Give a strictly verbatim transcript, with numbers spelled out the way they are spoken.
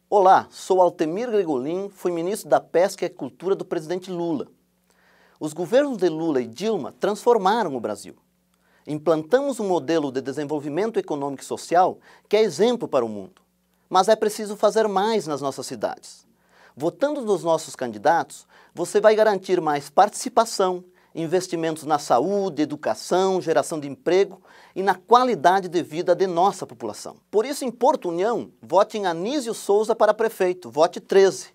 Olá, sou Altemir Gregolin, fui ministro da Pesca e Agricultura do presidente Lula. Os governos de Lula e Dilma transformaram o Brasil. Implantamos um modelo de desenvolvimento econômico e social que é exemplo para o mundo. Mas é preciso fazer mais nas nossas cidades. Votando nos nossos candidatos, você vai garantir mais participação, investimentos na saúde, educação, geração de emprego e na qualidade de vida de nossa população. Por isso, em Porto União, vote em Anísio Souza para prefeito, vote treze.